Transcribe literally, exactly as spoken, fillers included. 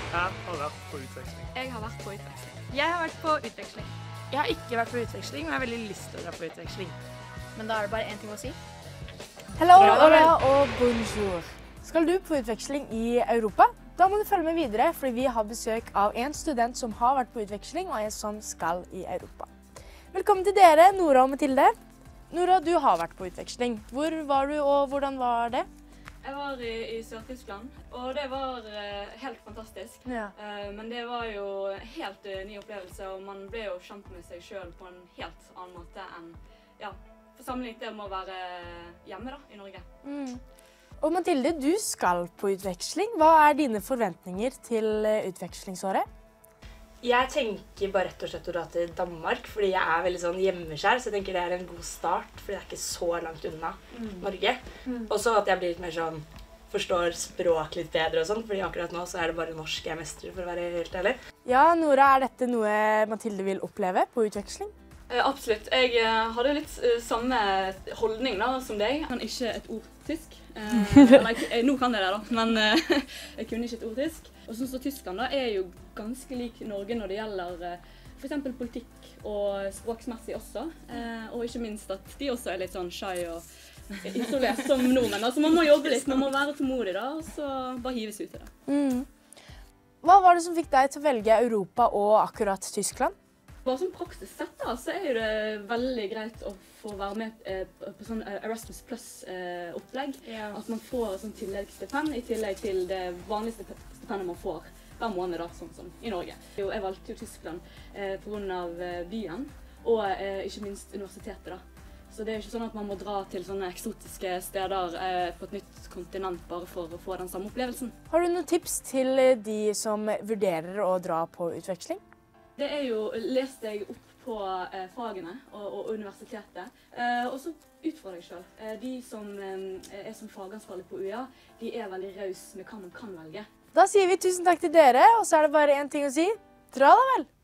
Jeg har vært på utveksling. Jeg har vært på utveksling. Jeg har vært på utveksling. Jeg har ikke vært på utveksling, men jeg har veldig lyst til å dra på utveksling. Men da er det bare én ting å si. Hello, Bra, hola vel. og bonjour. Skal du på utveksling i Europa? Da må du følge med videre, fordi vi har besøk av en student som har vært på utveksling, og en som skal i Europa. Velkommen til dere, Nora og Mathilde. Nora, du har vært på utveksling. Hvor var du, og hvordan var det? Jeg var i, i Sør-Tyskland, og det var uh, helt fantastisk. Ja. Uh, men det var jo en helt uh, ny opplevelse, og man ble jo kjent med seg selv på en helt annen måte enn, ja, for sammenlignet det med å være hjemme da, i Norge. Mm. Og Mathilde, du skal på utveksling. Hva er dine forventninger til utvekslingsåret? Jeg tenker bare rett og slett å dra til Danmark, fordi jeg er veldig sånn hjemmeskjær, så jeg tenker det er en god start, fordi det er ikke så langt unna mm. Norge. Mm. Og så at jeg blir litt mer sånn, forstår språk litt bedre og sånn, fordi akkurat nå så er det bare norsk jeg mestrer, for å være helt ærlig. Ja, Nora, er dette noe Mathilde vil oppleve på utveksling? Uh, absolutt. Jeg uh, hadde litt uh, samme holdning da, som deg. Jeg kan ikke et ord tysk. Uh, eller, jeg, nå kan jeg det da, men uh, jeg kunne ikke et ord tysk. Og sånn som Tyskland da, er jo ganske lik Norge når det gjelder uh, for eksempel politikk og språksmessig også. Uh, og ikke minst at de også er litt sånn shy og isolert som nordmenn. Altså man må jobbe litt, man må være tålmodig da, og så bare hives ut i det. Mm. Hva var det som fikk deg til å velge Europa og akkurat Tyskland? Bare som praktisk sett da, så er det veldig greit å få være med eh, på sånn Erasmus Plus-opplegg. Eh, ja. At man får sånn tilleggsstipend i tillegg til det vanligste stipendet man får hver måned, da, sånn som i Norge. Jeg valgte jo Tyskland eh, på grunn av eh, byen, og eh, ikke minst universitetet. da. Så det er ikke sånn at man må dra til sånne eksotiske steder eh, på et nytt kontinent bare for å få den samme opplevelsen. Har du noen tips til de som vurderer å dra på utveksling? Det er jo, les deg opp på eh, fagene og, og universitetet, eh, og så utfordre deg selv. Eh, de som eh, er som fagansvarlig på U I A, de er veldig raus med hva man kan velge. Da sier vi tusen takk til dere, og så er det bare en ting å si. Dra da vel!